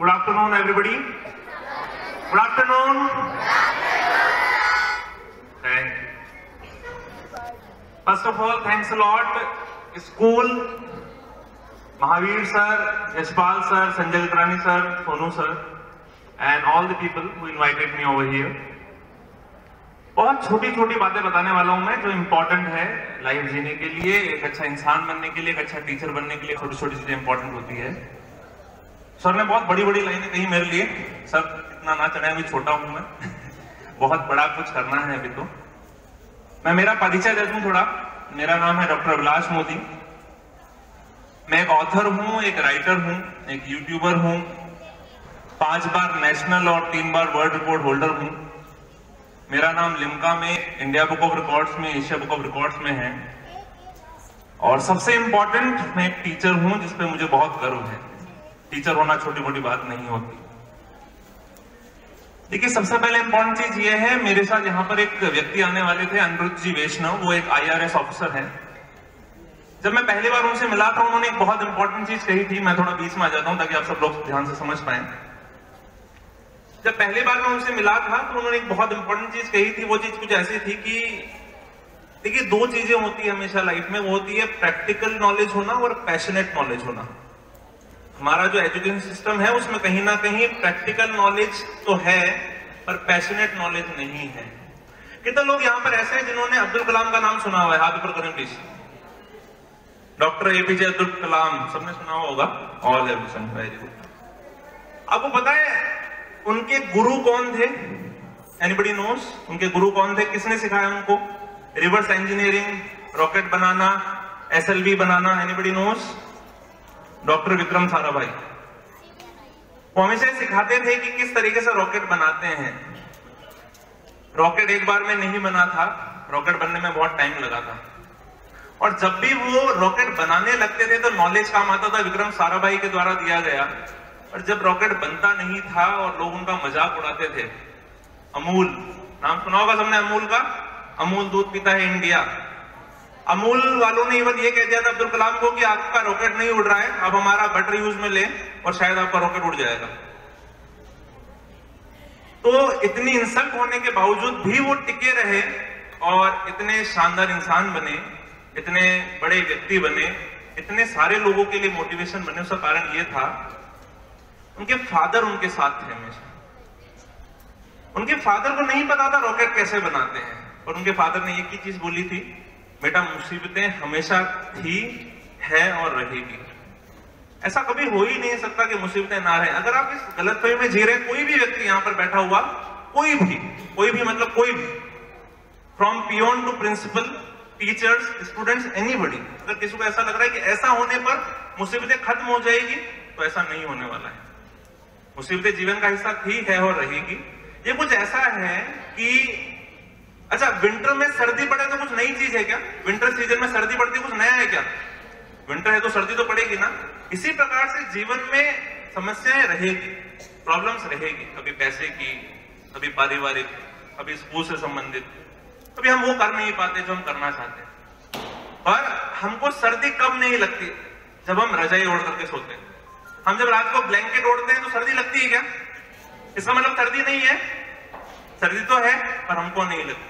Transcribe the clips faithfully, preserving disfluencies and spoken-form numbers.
Good afternoon, everybody. Good afternoon. Thank you. First of all, thanks a lot, school, Mahavir sir, Yashpal sir, Sanjay Gatrani sir, Sonu sir, and all the people who invited me over here. बहुत छोटी छोटी बातें बताने वाला हूं मैं जो important है लाइफ जीने के लिए, एक अच्छा इंसान बनने के लिए, एक अच्छा टीचर बनने के लिए छोटी छोटी चीजें इंपॉर्टेंट होती है। सर ने बहुत बड़ी बड़ी लाइनें कही मेरे लिए, सर इतना ना चढ़े, अभी छोटा हूं मैं बहुत बड़ा कुछ करना है अभी। तो मैं मेरा परिचय दे दूं थोड़ा। मेरा नाम है डॉक्टर अभिलाष मोदी। मैं एक ऑथर हूं, एक राइटर हूं, एक यूट्यूबर हूं, पांच बार नेशनल और तीन बार वर्ल्ड रिकॉर्ड होल्डर हूं। मेरा नाम लिम्का में, इंडिया बुक ऑफ रिकॉर्ड्स में, एशिया बुक ऑफ रिकॉर्ड्स में है। और सबसे इंपॉर्टेंट, मैं एक टीचर हूं जिसपे मुझे बहुत गर्व है। टीचर होना छोटी मोटी बात नहीं होती। देखिए, सबसे पहले इंपॉर्टेंट चीज ये है, मेरे साथ यहाँ पर एक व्यक्ति आने वाले थे, अनिरुद्ध जी वैष्णव, वो एक आई आर एस ऑफिसर है। जब मैं पहली बार उनसे मिला था, उन्होंने एक बहुत इंपॉर्टेंट चीज कही थी। मैं थोड़ा बीच में आ जाता हूं ताकि आप सब लोग ध्यान से समझ पाए। जब पहली बार मैं उनसे मिला था तो उन्होंने एक बहुत इंपॉर्टेंट चीज कही थी। वो चीज कुछ ऐसी थी कि देखिए, दो चीजें होती है हमेशा लाइफ में, वो होती है प्रैक्टिकल नॉलेज होना और पैशनेट नॉलेज होना। हमारा जो एजुकेशन सिस्टम है उसमें कहीं ना कहीं प्रैक्टिकल नॉलेज तो है पर पैशनेट नॉलेज नहीं है। कितने लोग यहाँ पर ऐसे हैं जिन्होंने अब्दुल कलाम का नाम सुना हुआ है? हाथ ऊपर करें प्लीज। डॉक्टर एपीजे अब्दुल कलाम सबने सुना होगा। All everyone, very good. आपको पता है उनके गुरु कौन थे? एनीबडी नोस उनके गुरु कौन थे? किसने सिखाया उनको रिवर्स इंजीनियरिंग, रॉकेट बनाना, एसएलवी बनाना? Anybody knows? Doctor Vikram Sarabhai. वो हमेशा सिखाते थे कि किस तरीके से रॉकेट बनाते हैं। रॉकेट एक बार में नहीं बना था, रॉकेट बनने में बहुत टाइम लगा था। और जब भी वो रॉकेट बनाने लगते थे तो नॉलेज काम आता था, विक्रम साराभाई के द्वारा दिया गया। और जब रॉकेट बनता नहीं था और लोग उनका मजाक उड़ाते थे, अमूल नाम सुना होगा सबने, अमूल का। अमूल दूध पीता है इंडिया। अमूल वालों ने इवन ये कह दिया था अब्दुल कलाम को कि आपका रॉकेट नहीं उड़ रहा है, अब हमारा बटर यूज में ले और शायद आपका रॉकेट उड़ जाएगा। तो इतनी इंसल्ट होने के बावजूद भी वो टिके रहे और इतने शानदार इंसान बने, इतने बड़े व्यक्ति बने, इतने सारे लोगों के लिए मोटिवेशन बने। उसका कारण ये था उनके फादर उनके साथ थे हमेशा। उनके फादर को नहीं पता था रॉकेट कैसे बनाते हैं, और उनके फादर ने एक ही चीज बोली थी, बेटा मुसीबतें हमेशा थी, है और रहेगी। ऐसा कभी हो ही नहीं सकता कि मुसीबतें ना रहे। अगर आप इस गलतफहमी में जी रहे हैं, कोई भी व्यक्ति यहां पर बैठा हुआ, कोई भी कोई भी मतलब कोई भी, from peon to principal, teachers, students, anybody, अगर किसी को ऐसा लग रहा है कि ऐसा होने पर मुसीबतें खत्म हो जाएगी, तो ऐसा नहीं होने वाला है। मुसीबतें जीवन का हिस्सा थी, है और रहेगी। ये कुछ ऐसा है कि अच्छा, विंटर में सर्दी पड़े तो कुछ नई चीज है क्या? विंटर सीजन में सर्दी पड़ती है, कुछ नया है क्या? विंटर है तो सर्दी तो पड़ेगी ना। इसी प्रकार से जीवन में समस्याएं रहेगी, प्रॉब्लम्स रहेगी, कभी पैसे की, कभी पारिवारिक, कभी स्कूल से संबंधित, कभी हम वो कर नहीं पाते जो हम करना चाहते। पर हमको सर्दी कब नहीं लगती? जब हम रजाई ओढ़ करके सोते हैं। हम जब रात को ब्लैंकेट ओढ़ते हैं तो सर्दी लगती है क्या? इसका मतलब सर्दी नहीं है, सर्दी तो है पर हमको नहीं लगती।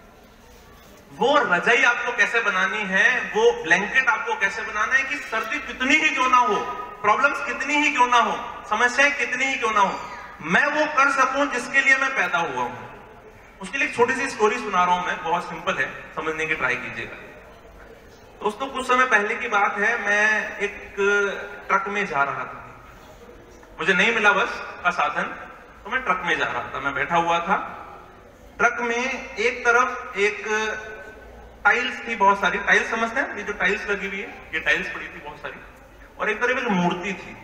वो रजाई आपको कैसे बनानी है, वो ब्लैंकेट आपको कैसे बनाना है कि सर्दी कितनी ही क्यों ना हो, प्रॉब्लम्स कितनी ही क्यों ना हो, समस्याएं कितनी ही क्यों ना हो, मैं वो कर सकूं जिसके लिए मैं पैदा हुआ हूं। उसके लिए एक छोटी सी स्टोरी सुना रहा हूं मैं, बहुत सिंपल है, समझने की ट्राई कीजिएगा। दोस्तों, कुछ समय पहले की बात है, मैं एक ट्रक में जा रहा था। मुझे नहीं मिला बस का साधन, तो मैं ट्रक में जा रहा था। मैं बैठा हुआ था ट्रक में, एक तरफ एक टाइल्स थी, बहुत सारी टाइल्स, समझते हैं ये जो टाइल्स लगी हुई है, ये टाइल्स पड़ी थी बहुत सारी, और एक तरफ एक मूर्ति थी।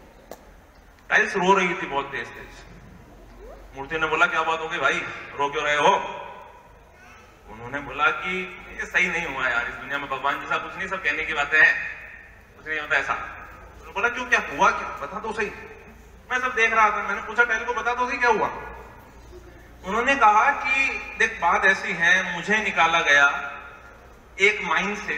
टाइल्स रो रही थी बहुत तेज तेज। मूर्ति ने बोला, क्या बात हो गई भाई, रो क्यों रहे हो? उन्होंने बोला कि ये सही नहीं हुआ यार, इस दुनिया में भगवान जैसा कुछ नहीं, सब कहने की बातें हैं, कुछ नहीं होता ऐसा। उन्होंने बोला, क्यों, क्या हुआ, क्या बता दो सही। मैं सब देख रहा था, मैंने पूछा टाइल को, बता दो सही क्या हुआ। उन्होंने कहा कि देख, बात ऐसी है, मुझे निकाला गया एक माइन से,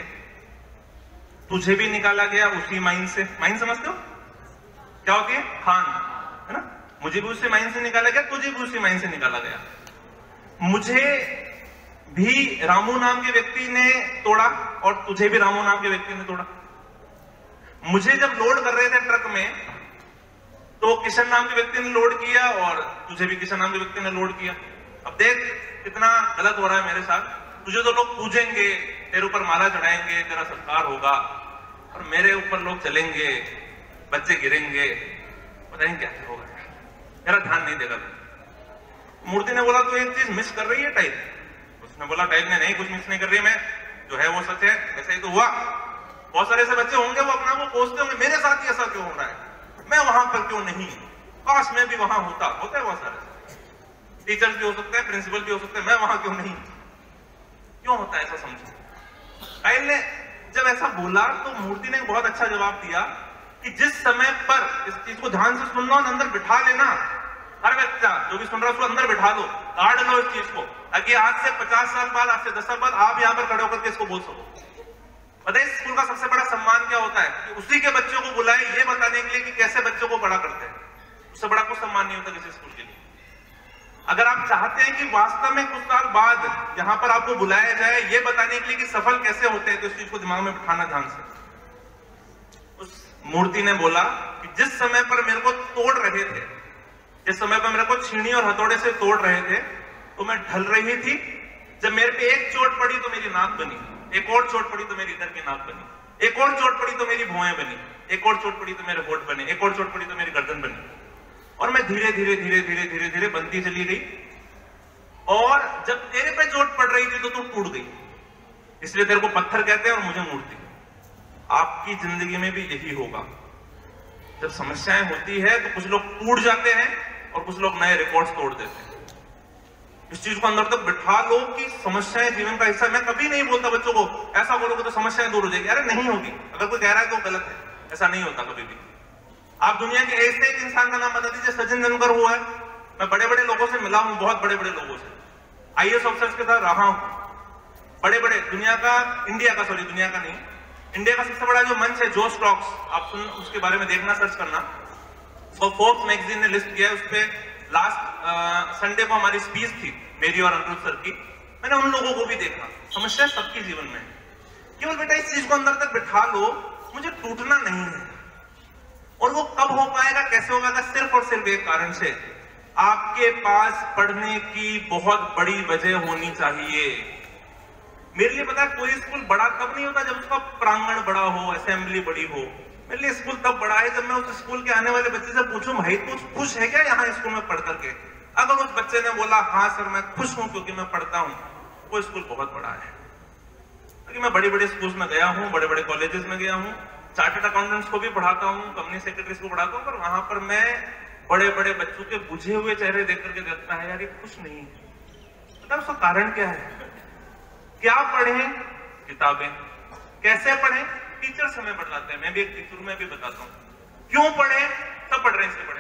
तुझे भी निकाला गया उसी माइन से। माइन समझते हो क्या होती है? खान, है मुझे भी उसी माइंड से निकाला गया, तुझे भी उसी माइंड से निकाला गया। मुझे भी रामू नाम के व्यक्ति ने तोड़ा और तुझे भी रामू नाम के व्यक्ति ने तोड़ा। मुझे जब लोड कर रहे थे ट्रक में तो किशन नाम के व्यक्ति ने लोड किया और तुझे भी किशन नाम के व्यक्ति ने लोड किया। अब देख कितना गलत हो रहा है मेरे साथ। तुझे तो लोग पूजेंगे, तेरे ऊपर माला चढ़ाएंगे, तेरा सत्कार होगा, और मेरे ऊपर लोग चलेंगे, बच्चे गिरेंगे, पता नहीं क्या होगा, मेरा ध्यान नहीं देगा। मूर्ति ने बोला तो एक चीज मिस कर रही है टाइप। उसने बोला टाइप ने नहीं कुछ मिस नहीं कर रही, मैं जो है वो सच है, ऐसा ही तो हुआ। बहुत सारे ऐसे बच्चे होंगे वो अपना वो कोसते होंगे, मेरे साथ ही ऐसा क्यों हो रहा है, मैं वहां पर क्यों नहीं, काश मैं भी वहां होता। होता है बहुत सारे टीचर्स भी हो सकते हैं, प्रिंसिपल भी हो सकते हैं, मैं वहां क्यों नहीं। क्यों होता है ऐसा समझो। काइल ने जब ऐसा बोला तो मूर्ति ने बहुत अच्छा जवाब दिया कि जिस समय पर इस चीज को ध्यान से सुनना और अंदर बिठा लेना, हर बच्चा जो भी सुन रहा है उसको अंदर बिठा लो, गाड़ लो इस चीज को, ताकि आज से पचास साल बाद, आज से दस साल बाद आप यहाँ पर खड़े होकर के इसको बोल सको। पता है स्कूल का सबसे बड़ा सम्मान क्या होता है कि उसी के बच्चों को बुलाए ये बताने के लिए कि कैसे बच्चों को बड़ा करते हैं। उससे बड़ा कोई सम्मान नहीं होता किसी स्कूल के लिए। अगर आप चाहते हैं कि वास्तव में कुछ साल बाद यहां पर आपको बुलाया जाए ये बताने के लिए कि सफल कैसे होते हैं, तो इस चीज को दिमाग में बिठाना ध्यान से। उस मूर्ति ने बोला कि जिस समय पर मेरे को तोड़ रहे थे, जिस समय पर मेरे को छीनी और हथौड़े से तोड़ रहे थे, तो मैं ढल रही थी। जब मेरे पे एक चोट पड़ी तो मेरी नाक बनी, एक और चोट पड़ी तो मेरी इधर की नाक बनी, एक और चोट पड़ी तो मेरी भुएं बनी, एक और चोट पड़ी तो मेरे होठ बने, एक और चोट पड़ी तो मेरी गर्दन बनी, और मैं धीरे धीरे धीरे धीरे धीरे धीरे बनती चली गई। और जब तेरे पे चोट पड़ रही थी तो तू टूट गई, इसलिए तेरे को पत्थर कहते हैं और मुझे मूर्ति। आपकी जिंदगी में भी यही होगा। जब समस्याएं होती है तो कुछ लोग टूट जाते हैं और कुछ लोग नए रिकॉर्ड्स तोड़ देते हैं। इस चीज को अंदर तक बिठा लो कि समस्याएं जीवन का हिस्सा। मैं कभी नहीं बोलता बच्चों को ऐसा बोलोगे तो समस्याएं दूर हो जाएगी, अरे नहीं होगी। अगर कोई कह रहा है तो गलत है, ऐसा नहीं होता कभी भी। आप दुनिया के ऐसे एक इंसान का नाम बता दीजिए, सचिन तेंदुलकर हुआ है। मैं बड़े बड़े लोगों से मिला हूं, बहुत बड़े बड़े लोगों से, आईएएस ऑफिसर्स के साथ रहा हूं, बड़े बड़े दुनिया का, इंडिया का, सॉरी दुनिया का नहीं, इंडिया का सबसे बड़ा जो मंच है जो स्टॉक्स, आप सुन उसके बारे में देखना, सर्च करना। तो फोर्ब्स मैगजीन ने लिस्ट किया है, उस पर लास्ट संडे को हमारी स्पीच थी मेरी और अनिरुद्ध सर की। मैंने उन लोगों को भी देखा। समस्या सबके जीवन में है, केवल बेटा इस चीज को अंदर तक बिठा लो, मुझे टूटना नहीं है। और वो कब हो पाएगा, कैसे होगा? सिर्फ और सिर्फ एक कारण से, आपके पास पढ़ने की बहुत बड़ी वजह होनी चाहिए। मेरे लिए पता है कोई स्कूल बड़ा तब नहीं होता जब उसका प्रांगण बड़ा हो, असेंबली बड़ी हो। मेरे लिए स्कूल तब बड़ा है जब मैं उस स्कूल के आने वाले बच्चे से पूछूं, भाई तू खुश है क्या यहाँ स्कूल में पढ़ करके? अगर उस बच्चे ने बोला हाँ सर मैं खुश हूं क्योंकि मैं पढ़ता हूं, वो स्कूल बहुत बड़ा है। क्योंकि मैं बड़े बड़े स्कूल्स में गया हूं, बड़े बड़े कॉलेजेस में गया हूं, चार्टर्ड अकाउंटेंट्स को भी पढ़ाता हूं, कंपनी सेक्रेटरीज को पढ़ाता हूं, पर वहां पर मैं बड़े बड़े बच्चों के बुझे हुए चेहरे देख करके देखता है यार ये खुश नहीं है। पता उसका कारण क्या है? क्या पढ़ें? किताबें। कैसे पढ़ें? टीचर समय बताते हैं, मैं भी एक टीचर में भी बताता हूं। क्यों पढ़े? सब पढ़ रहे हैं इसलिए पढ़े।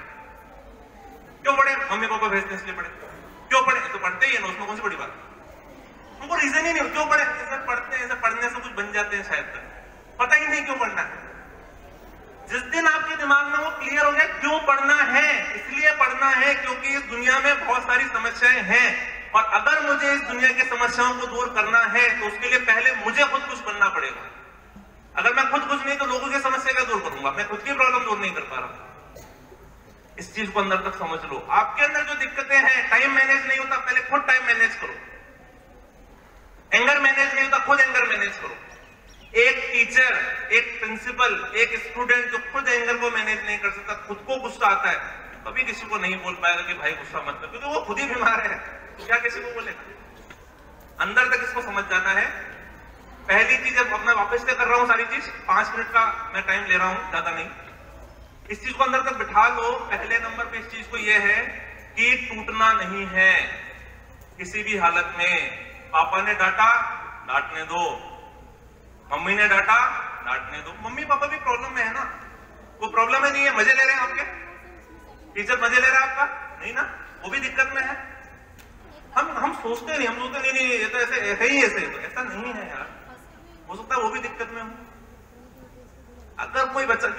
क्यों पढ़े? मम्मी पापा भेजते हैं इसलिए पढ़े। क्यों पढ़े? तो पढ़ते ही है ना, उसमें कौन सी बड़ी बात? उनको रीजन ही नहीं, क्यों पढ़े? ऐसे पढ़ते हैं, ऐसे पढ़ने से कुछ बन जाते हैं शायद तक, पता ही नहीं क्यों पढ़ना है। जिस दिन आपके दिमाग में वो क्लियर हो गया क्यों पढ़ना है, इसलिए पढ़ना है क्योंकि इस दुनिया में बहुत सारी समस्याएं हैं, और अगर मुझे इस दुनिया की समस्याओं को दूर करना है तो उसके लिए पहले मुझे खुद कुछ बनना पड़ेगा। अगर मैं खुद कुछ नहीं तो लोगों की समस्या क्या दूर करूंगा? मैं खुद की प्रॉब्लम दूर नहीं कर पा रहा। इस चीज को अंदर तक समझ लो। आपके अंदर जो दिक्कतें हैं, टाइम मैनेज नहीं होता, पहले खुद टाइम मैनेज करो। एंगर मैनेज नहीं होता, खुद एंगर मैनेज करो। एक टीचर, एक प्रिंसिपल, एक स्टूडेंट जो खुद एंगर को मैनेज नहीं कर सकता, खुद को गुस्सा आता है, कभी किसी को नहीं बोल पाएगा कि भाई गुस्सा मत कर, क्योंकि वो खुद ही बीमार है, तो क्या किसी को बोलेगा? अंदर तक इसको समझ जाना है। पहली चीज, अब मैं वापस से कर रहा हूं सारी चीज, पांच मिनट का मैं टाइम ले रहा हूं, ज्यादा नहीं। इस चीज को अंदर तक बिठा लो। पहले नंबर पे इस चीज को यह है कि टूटना नहीं है किसी भी हालत में। पापा ने डांटा, डांटने दो। मम्मी ने डांटा, डांटने दो। मम्मी पापा भी प्रॉब्लम में है ना, वो प्रॉब्लम है नहीं है, मजे ले रहे हैं आपके, टीचर मजे ले रहा है आपका नहीं ना, वो भी दिक्कत में है। हम हम सोचते नहीं, हम सोचते नहीं नहीं ये तो ऐसे ऐसे ही ऐसे, तो ऐसा नहीं है यार, हो सकता है वो भी दिक्कत में हो। अगर कोई बच्चा, क्योंकि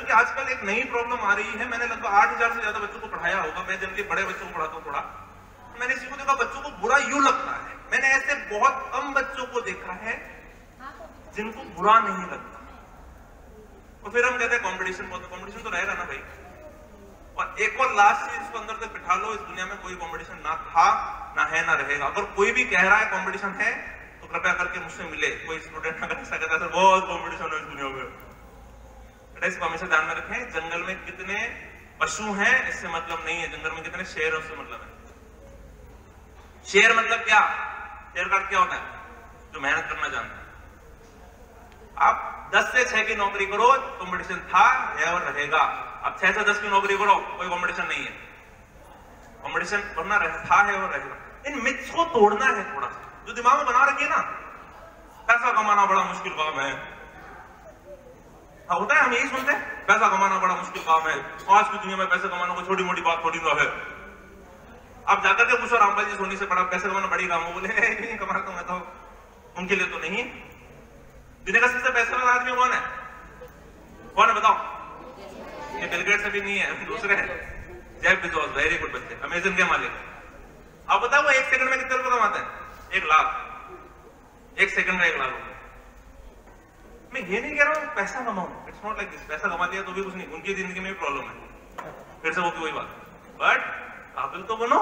जबकि आजकल एक नई प्रॉब्लम आ रही है। मैंने लगभग आठ हजार से ज्यादा बच्चों को पढ़ाया होगा, मैं जनरली बड़े बच्चों को पढ़ाता हूँ थोड़ा। मैंने इसी को देखा, बच्चों को बुरा यूं लगता है। मैंने ऐसे बहुत कम बच्चों को देखा है जिनको बुरा नहीं लगता। और फिर हम कहते हैं कंपटीशन, बहुत कंपटीशन तो रहेगा ना भाई। और एक और लास्ट चीज इसको अंदर से बिठा लो, इस दुनिया में कोई कंपटीशन ना था, ना है, ना रहेगा। अगर कोई भी कह रहा है कंपटीशन है तो कृपया करके मुझसे मिले। कोई स्टूडेंट अगर ऐसा कहता है बहुत कंपटीशन है इस दुनिया में, इसको हमेशा ध्यान में रखें। जंगल में कितने पशु हैं इससे मतलब नहीं है, जंगल में कितने शेर है उससे मतलब है। शेर मतलब क्या? शेर का क्या होता है? जो मेहनत करना जानता है। आप दस से छह की नौकरी करो, कंपटीशन था, है और रहेगा। अब छह से दस की नौकरी करो, कोई कंपटीशन नहीं है। कंपटीशन करना था, है और रहेगा। इन मिथ्स को तोड़ना है थोड़ा सा, जो दिमाग में बना रखिए ना, पैसा कमाना बड़ा मुश्किल काम है। हाँ, होता है, हम यही सुनते हैं, पैसा कमाना बड़ा मुश्किल काम है। आज की दुनिया में पैसा कमाना कोई छोटी मोटी बात थोड़ी ना है। आप जाकर के पूछो रामपाल जी सोनी से, बड़ा पैसा कमाना बड़ी काम हो, बोले नहीं कमाता मैं तो, उनके लिए तो नहीं। दुनिया का सबसे पैसा वाला आदमी कौन है? कौन है बताओ? ये बिल गेट्स अभी नहीं है, दूसरे हैं। जेफ बेजोस, वेरी गुड बच्चे, अमेज़न के मालिक। आप बताओ वो एक सेकंड में कितने रुपए कमाते हैं? एक लाख। एक सेकंड में एक लाख रुपए। मैं ये नहीं कह रहा हूं पैसा कमाऊं, इट्स नॉट लाइक दिस। पैसा कमा लिया तो भी कुछ नहीं, उनकी जिंदगी में भी प्रॉब्लम है, फिर से वो की वही बात। बट काबिल तो बनो,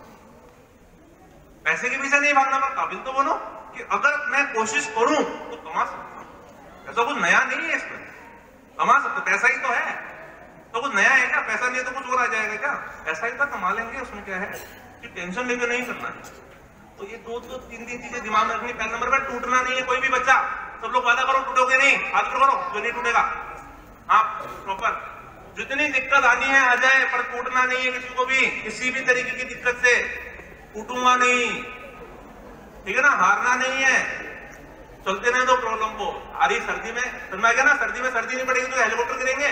पैसे के पीछे नहीं भागना, पर काबिल तो बनो कि अगर मैं कोशिश करूं तो कमा सकता हूं। ऐसा कुछ नया नहीं है इसमें, कमा सकते, पैसा ही तो है। तो कुछ नया है क्या? पैसा नहीं है तो कुछ और आ जाएगा क्या? पैसा ही तो कमा लेंगे, उसमें क्या है कि टेंशन लेकर नहीं करना है। तो ये दो दो तीन तीन चीजें दिमाग में रखनी। पहले नंबर पर टूटना नहीं है कोई भी बच्चा। सब लोग वादा करो टूटोगे नहीं, हाथ करो जो नहीं टूटेगा। हाँ प्रॉपर, जितनी दिक्कत आनी है आ जाए, पर टूटना नहीं है किसी को भी, किसी भी तरीके की दिक्कत से। टूटूंगा नहीं, ठीक है ना, हारना नहीं है, चलते रहे दो प्रॉब्लम को। आ रही सर्दी में, समझ में आ गया ना, सर्दी में सर्दी नहीं पड़ेगी तो हेलीकॉप्टर गिरेंगे,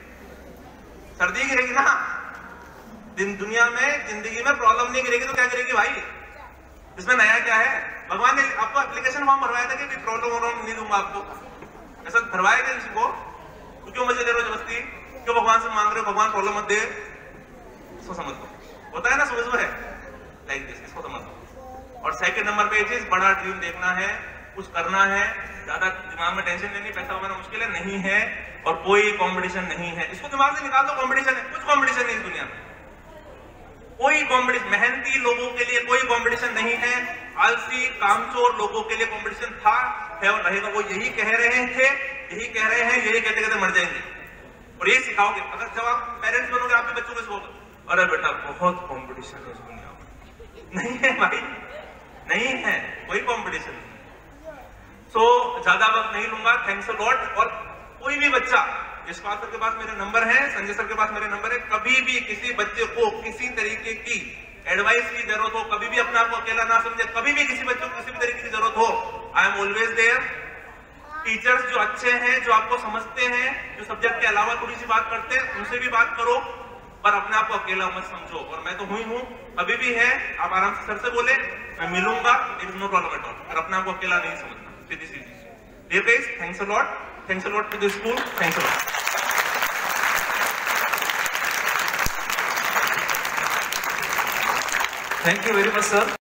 सर्दी गिरेगी ना। दिन दुनिया में जिंदगी में प्रॉब्लम नहीं गिरेगी तो क्या गिरेगी भाई? इसमें नया क्या है? भगवान ने आपको एप्लीकेशन फॉर्म भरवाया था कि प्रॉब्लम वॉब्लम नहीं दूंगा आपको, ऐसा भरवाया क्या किसी को? तो क्यों मजे दे रहे हो जबरदस्ती? क्यों भगवान से मांग रहे हो भगवान प्रॉब्लम मत दे? इसको समझ लो, होता है ना सुबह सुबह लाइक दिस, इसको समझ लो। और सेकंड नंबर पे चीज, बड़ा ड्रीम देखना है, कुछ करना है, ज्यादा दिमाग में टेंशन लेनी, पैसा कमाना मुश्किल है नहीं है, और कोई कंपटीशन नहीं है। इसको दिमाग से निकाल दो, कंपटीशन है, कुछ कंपटीशन नहीं इस दुनिया में, कोई कंपटीशन। मेहनती लोगों के लिए कोई कंपटीशन नहीं है, आलसी कामचोर लोगों के लिए कंपटीशन था, है और रहेगा। वो यही कह रहे थे, यही कह रहे हैं, यही कहते कहते मर जाएंगे। और ये सिखाओगे, अगर जब आप पेरेंट्स बनोगे आप भी बच्चों को सिखाओगे, अरे बेटा बहुत कंपटीशन है इस दुनिया में। नहीं है भाई, नहीं है, कोई कंपटीशन नहीं। सो so, ज्यादा वक्त नहीं लूंगा, थैंक्स अ लॉट। और कोई भी बच्चा, यशपाल सर के पास मेरे नंबर है, संजय सर के पास मेरे नंबर है, कभी भी किसी बच्चे को किसी तरीके की एडवाइस की जरूरत हो, कभी भी अपने आप को अकेला ना समझे, कभी भी किसी बच्चे को किसी भी तरीके की जरूरत हो, I am always there. Teachers जो अच्छे हैं, जो आपको समझते हैं, जो सब्जेक्ट के अलावा थोड़ी सी बात करते हैं, उनसे भी बात करो, पर अपने आप को अकेला मत समझो। और मैं तो हुई हूं, अभी भी है, आप आराम से सर से बोले, मैं मिलूंगा, it is no problem at all. और अपने आप को अकेला नहीं समझना, सीधी सीधी। Dear guys, thanks a lot, thanks a lot to the school, thanks a lot. Thank you very much sir.